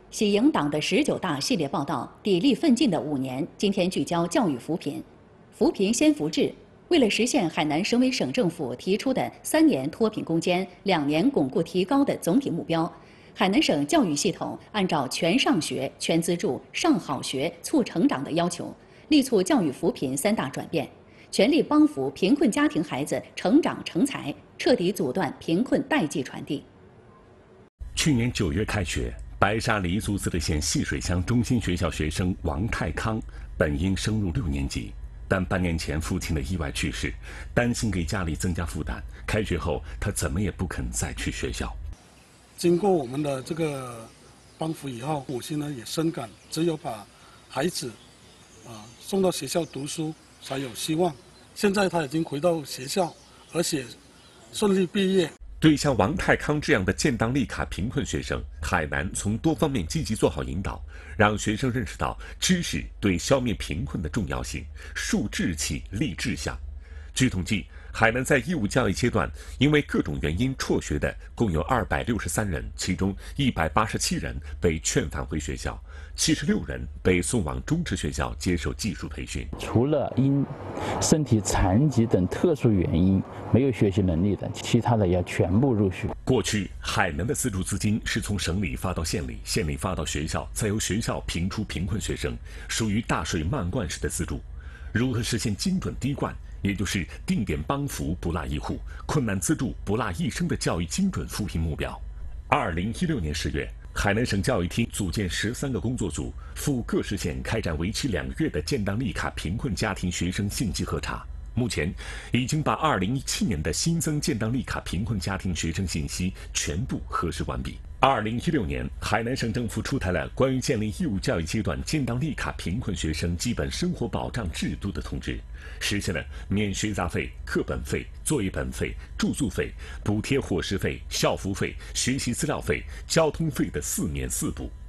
喜迎党的19大系列报道《砥砺奋进的5年》，今天聚焦教育扶贫。扶贫先扶志，为了实现海南省委省政府提出的3年脱贫攻坚、2年巩固提高的总体目标，海南省教育系统按照全上学、全资助、上好学、促成长的要求，力促教育扶贫3大转变，全力帮扶贫困家庭孩子成长成才，彻底阻断贫困代际传递。 去年9月开学，白沙黎族自治县细水乡中心学校学生王泰康本应升入6年级，但半年前父亲的意外去世，担心给家里增加负担，开学后他怎么也不肯再去学校。 经过我们的这个帮扶以后，母亲呢也深感，只有把孩子送到学校读书才有希望。现在他已经回到学校，而且顺利毕业。 对像王泰康这样的建档立卡贫困学生，海南从多方面积极做好引导，让学生认识到知识对消灭贫困的重要性，树志气立志向。据统计，海南在义务教育阶段因为各种原因辍学的共有263人，其中187人被劝返回学校，76人被送往中职学校接受技术培训。 除了因身体残疾等特殊原因没有学习能力的，其他的要全部入学。 过去，海南的资助资金是从省里发到县里，县里发到学校，再由学校评出贫困学生，属于大水漫灌式的资助。如何实现精准滴灌？也就是定点帮扶不落一户，困难资助不落一生的教育精准扶贫目标。2016年10月，海南省教育厅组建13个工作组，赴各市县开展为期2个月的建档立卡贫困家庭学生信息核查。目前，已经把2017年的新增建档立卡贫困家庭学生信息全部核实完毕。2016年，海南省政府出台了关于建立义务教育阶段建档立卡贫困学生基本生活保障制度的通知，实现了免学杂费、课本费、作业本费、住宿费、补贴伙食费、校服费、学习资料费、交通费的4免4补。